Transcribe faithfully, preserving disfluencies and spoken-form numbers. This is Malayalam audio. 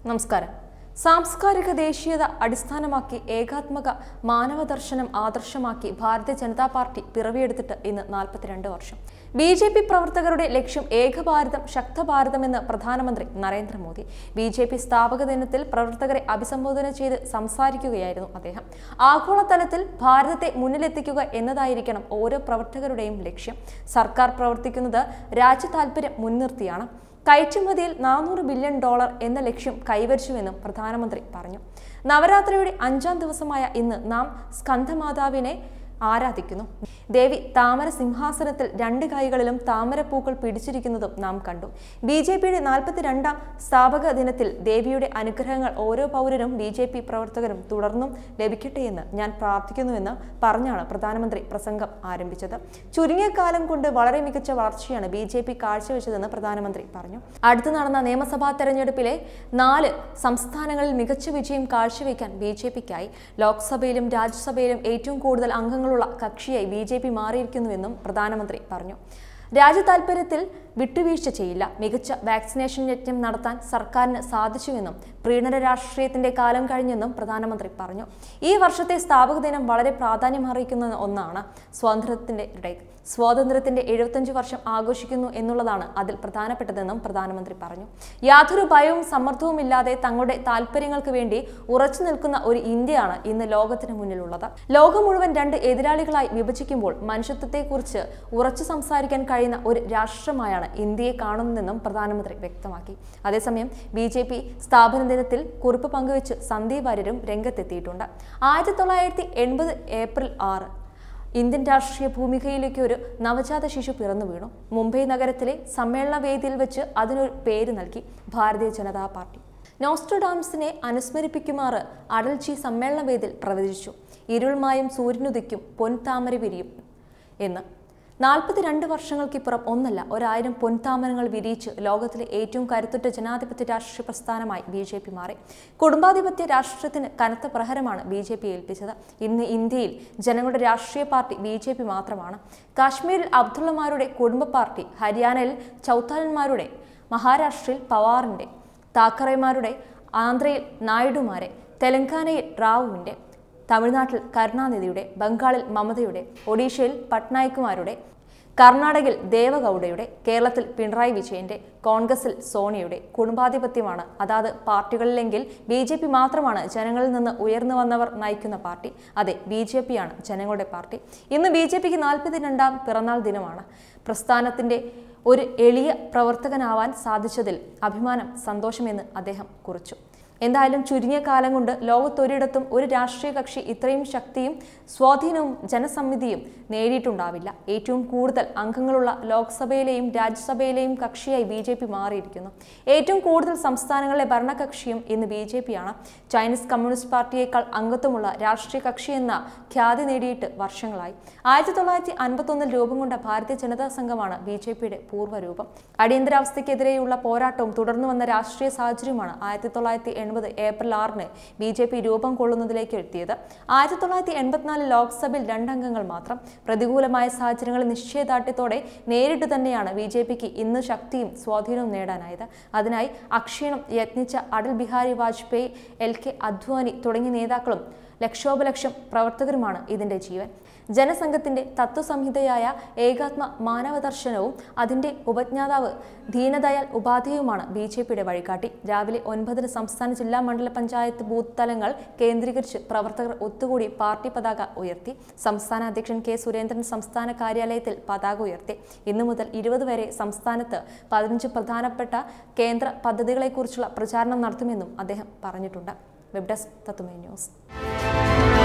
നമസ്കാരം. സാംസ്കാരിക ദേശീയത അടിസ്ഥാനമാക്കി ഏകാത്മക മാനവദർശനം ആദർശമാക്കി ഭാരതീയ ജനതാ പാർട്ടി പിറവിയെടുത്തിട്ട് ഇന്ന് നാൽപ്പത്തിരണ്ട് വർഷം. ബി ജെ പി പ്രവർത്തകരുടെ ലക്ഷ്യം ഏകഭാരതം ശക്തഭാരതം എന്ന് പ്രധാനമന്ത്രി നരേന്ദ്രമോദി. ബി ജെ പി സ്ഥാപക ദിനത്തിൽ പ്രവർത്തകരെ അഭിസംബോധന ചെയ്ത് സംസാരിക്കുകയായിരുന്നു അദ്ദേഹം. ആഗോളതലത്തിൽ ഭാരതത്തെ മുന്നിലെത്തിക്കുക എന്നതായിരിക്കണം ഓരോ പ്രവർത്തകരുടെയും ലക്ഷ്യം. സർക്കാർ പ്രവർത്തിക്കുന്നത് രാജ്യ താൽപര്യം മുൻനിർത്തിയാണ്. കയറ്റുമതിയിൽ നാനൂറ് ബില്യൺ ഡോളർ എന്ന ലക്ഷ്യം കൈവരിച്ചുവെന്നും പ്രധാനമന്ത്രി പറഞ്ഞു. നവരാത്രിയുടെ അഞ്ചാം ദിവസമായ ഇന്ന് നാം സ്കന്ദമാതാവിനെ ആരാധിക്കുന്നു. ദേവി താമര സിംഹാസനത്തിൽ രണ്ട് കൈകളിലും താമരപ്പൂക്കൾ പിടിച്ചിരിക്കുന്നതും നാം കണ്ടു. ബി ജെ പിയുടെ നാൽപ്പത്തിരണ്ടാം സ്ഥാപക ദിനത്തിൽ ദേവിയുടെ അനുഗ്രഹങ്ങൾ ഓരോ പൗരനും ബി ജെ പി പ്രവർത്തകരും തുടർന്നും ലഭിക്കട്ടെയെന്ന് ഞാൻ പ്രാർത്ഥിക്കുന്നുവെന്ന് പറഞ്ഞാണ് പ്രധാനമന്ത്രി പ്രസംഗം ആരംഭിച്ചത്. ചുരുങ്ങിയ കാലം കൊണ്ട് വളരെ മികച്ച വളർച്ചയാണ് ബി ജെ പി കാഴ്ചവെച്ചതെന്ന് പ്രധാനമന്ത്രി പറഞ്ഞു. അടുത്ത് നടന്ന നിയമസഭാ തെരഞ്ഞെടുപ്പിലെ നാല് സംസ്ഥാനങ്ങളിൽ മികച്ച വിജയം കാഴ്ചവെക്കാൻ ബി ജെ പിക്കായി. ലോക്സഭയിലും രാജ്യസഭയിലും ഏറ്റവും കൂടുതൽ അംഗങ്ങൾ കക്ഷിയായി ബി ജെ പി മാറിയിരിക്കുന്നുവെന്നും പ്രധാനമന്ത്രി പറഞ്ഞു. രാജ്യ താൽപര്യത്തിൽ വിട്ടുവീഴ്ച ചെയ്യില്ല. മികച്ച വാക്സിനേഷൻ യജ്ഞം നടത്താൻ സർക്കാരിന് സാധിച്ചുവെന്നും പ്രീണന രാഷ്ട്രീയത്തിന്റെ കാലം കഴിഞ്ഞെന്നും പ്രധാനമന്ത്രി പറഞ്ഞു. ഈ വർഷത്തെ സ്ഥാപക ദിനം വളരെ പ്രാധാന്യം അർഹിക്കുന്ന ഒന്നാണ്. സ്വാതന്ത്ര്യത്തിന്റെ സ്വാതന്ത്ര്യത്തിന്റെ എഴുപത്തഞ്ച് വർഷം ആഘോഷിക്കുന്നു എന്നുള്ളതാണ് അതിൽ പ്രധാനപ്പെട്ടതെന്നും പ്രധാനമന്ത്രി പറഞ്ഞു. യാതൊരു ഭയവും സമ്മർദ്ദവും ഇല്ലാതെ തങ്ങളുടെ താല്പര്യങ്ങൾക്ക് വേണ്ടി ഉറച്ചു നിൽക്കുന്ന ഒരു ഇന്ത്യയാണ് ഇന്ന് ലോകത്തിന് മുന്നിലുള്ളത്. ലോകം മുഴുവൻ രണ്ട് എതിരാളികളായി വിഭജിക്കുമ്പോൾ മനുഷ്യത്വത്തെക്കുറിച്ച് ഉറച്ചു സംസാരിക്കാൻ കഴിയുന്ന ഒരു രാഷ്ട്രമായാണ് ഇന്ത്യയെ കാണുന്നതെന്നും പ്രധാനമന്ത്രി വ്യക്തമാക്കി. അതേസമയം ബി ജെ പി സ്ഥാപന ദിനത്തിൽ കുറിപ്പ് പങ്കുവെച്ച് സന്ദീപ് വാര്യരും രംഗത്തെത്തിയിട്ടുണ്ട്. ആയിരത്തി തൊള്ളായിരത്തി എൺപത് ഏപ്രിൽ ആറ് ഇന്ത്യൻ രാഷ്ട്രീയ ഭൂമികയിലേക്ക് ഒരു നവജാത ശിശു പിറന്നു വീണു. മുംബൈ നഗരത്തിലെ സമ്മേളന വേദിയിൽ വെച്ച് അതിനൊരു പേര് നൽകി, ഭാരതീയ ജനതാ പാർട്ടി. നോസ്ട്രഡാംസിനെ അനുസ്മരിപ്പിക്കുമാറ് അടൽജി സമ്മേളന വേദിയിൽ പ്രവചിച്ചു. ഇരുൾമായും സൂര്യനുദിക്കും, പൊൻതാമര വിരിയും എന്ന്. നാൽപ്പത്തിരണ്ട് വർഷങ്ങൾക്കിപ്പുറം ഒന്നല്ല ഒരായിരം പൊൻതാമരങ്ങൾ വിരിയിച്ച് ലോകത്തിലെ ഏറ്റവും കരുത്തുറ്റ ജനാധിപത്യ രാഷ്ട്രീയ പ്രസ്ഥാനമായി ബി ജെ പി മാറി. കുടുംബാധിപത്യ രാഷ്ട്രത്തിന് കനത്ത പ്രഹരമാണ് ബി ജെ പി ഏൽപ്പിച്ചത്. ഇന്ന് ഇന്ത്യയിൽ ജനങ്ങളുടെ രാഷ്ട്രീയ പാർട്ടി ബി ജെ പി മാത്രമാണ്. കാശ്മീരിൽ അബ്ദുള്ളമാരുടെ കുടുംബ പാർട്ടി, ഹരിയാനയിൽ ചൗത്താലന്മാരുടെ, മഹാരാഷ്ട്രയിൽ പവാറിന്റെ, താക്കറേമാരുടെ, ആന്ധ്രയിൽ നായിഡുമാരെ, തെലങ്കാനയിൽ റാവുവിന്റെ, തമിഴ്നാട്ടിൽ കരുണാനിധിയുടെ, ബംഗാളിൽ മമതയുടെ, ഒഡീഷയിൽ പട്നായിക്കുമാരുടെ, കർണാടകയിൽ ദേവഗൌഡയുടെ, കേരളത്തിൽ പിണറായി വിജയന്റെ, കോൺഗ്രസിൽ സോണിയുടെ കുടുംബാധിപത്യമാണ് അതാത് പാർട്ടികളിലെങ്കിൽ ബി ജെ പി മാത്രമാണ് ജനങ്ങളിൽ നിന്ന് ഉയർന്നു വന്നവർ നയിക്കുന്ന പാർട്ടി. അതെ, ബി ജെ പിയാണ് ജനങ്ങളുടെ പാർട്ടി. ഇന്ന് ബി ജെ പിക്ക് നാൽപ്പത്തിരണ്ടാം പിറന്നാൾ ദിനമാണ്. പ്രസ്ഥാനത്തിന്റെ ഒരു എളിയ പ്രവർത്തകനാവാൻ സാധിച്ചതിൽ അഭിമാനം, സന്തോഷമെന്ന് അദ്ദേഹം കുറിച്ചു. എന്തായാലും ചുരുങ്ങിയ കാലം കൊണ്ട് ലോകത്തൊരിടത്തും ഒരു രാഷ്ട്രീയ കക്ഷി ഇത്രയും ശക്തിയും സ്വാധീനവും ജനസമ്മിതിയും നേടിയിട്ടുണ്ടാവില്ല. ഏറ്റവും കൂടുതൽ അംഗങ്ങളുള്ള ലോക്സഭയിലെയും രാജ്യസഭയിലെയും കക്ഷിയായി ബി ജെ പി മാറിയിരിക്കുന്നു. ഏറ്റവും കൂടുതൽ സംസ്ഥാനങ്ങളിലെ ഭരണകക്ഷിയും ഇന്ന് ബി ജെ പിയാണ്. ചൈനീസ് കമ്മ്യൂണിസ്റ്റ് പാർട്ടിയേക്കാൾ അംഗത്വമുള്ള രാഷ്ട്രീയ കക്ഷി എന്ന ഖ്യാതി നേടിയിട്ട് വർഷങ്ങളായി. ആയിരത്തി തൊള്ളായിരത്തി അൻപത്തൊന്നിൽ രൂപം കൊണ്ട ഭാരതീയ ജനതാ സംഘമാണ് ബി ജെ പിയുടെ പൂർവ്വരൂപം. അടിയന്തരാവസ്ഥയ്ക്കെതിരെയുള്ള പോരാട്ടവും തുടർന്നു വന്ന രാഷ്ട്രീയ സാഹചര്യമാണ് ആയിരത്തി തൊള്ളായിരത്തി എൺപത് ഏപ്രിൽ ആറിന് ബി ജെ പി രൂപം കൊള്ളുന്നതിലേക്ക് എത്തിയത്. ആയിരത്തി തൊള്ളായിരത്തി എൺപത്തിനാലിൽ ലോക്സഭയിൽ രണ്ടംഗങ്ങൾ മാത്രം. പ്രതികൂലമായ സാഹചര്യങ്ങളിൽ നിശ്ചയദാർഢ്യത്തോടെ നേരിട്ട് തന്നെയാണ് ബി ജെ പിക്ക് ഇന്ന് ശക്തിയും സ്വാധീനവും നേടാനായത്. അതിനായി അക്ഷീണം യത്നിച്ച അടൽ ബിഹാരി വാജ്പേയി, എൽ കെ അദ്വാനി തുടങ്ങിയ നേതാക്കളും ലക്ഷോപലക്ഷം പ്രവർത്തകരുമാണ് ഇതിന്റെ ജീവൻ. ജനസംഘത്തിന്റെ തത്വസംഹിതയായ ഏകാത്മ മാനവദർശനവും അതിന്റെ ഉപജ്ഞാതാവ് ദീനദയാൽ ഉപാധ്യായുമാണ് ബി ജെ പിയുടെ വഴികാട്ടി. രാവിലെ ഒൻപതിന് സംസ്ഥാന ജില്ലാ മണ്ഡല പഞ്ചായത്ത് ബൂത്ത് തലങ്ങൾ കേന്ദ്രീകരിച്ച് പ്രവർത്തകർ ഒത്തുകൂടി പാർട്ടി പതാക ഉയർത്തി. സംസ്ഥാന അധ്യക്ഷൻ കെ സുരേന്ദ്രൻ സംസ്ഥാന കാര്യാലയത്തിൽ പതാക ഉയർത്തി. ഇന്നു മുതൽ ഇരുപത് വരെ സംസ്ഥാനത്ത് പതിനഞ്ച് പ്രധാനപ്പെട്ട കേന്ദ്ര പദ്ധതികളെക്കുറിച്ചുള്ള പ്രചാരണം നടത്തുമെന്നും അദ്ദേഹം പറഞ്ഞിട്ടുണ്ട്. വെബ് ഡെസ്ക് തത്തുമൈ ന്യൂസ്.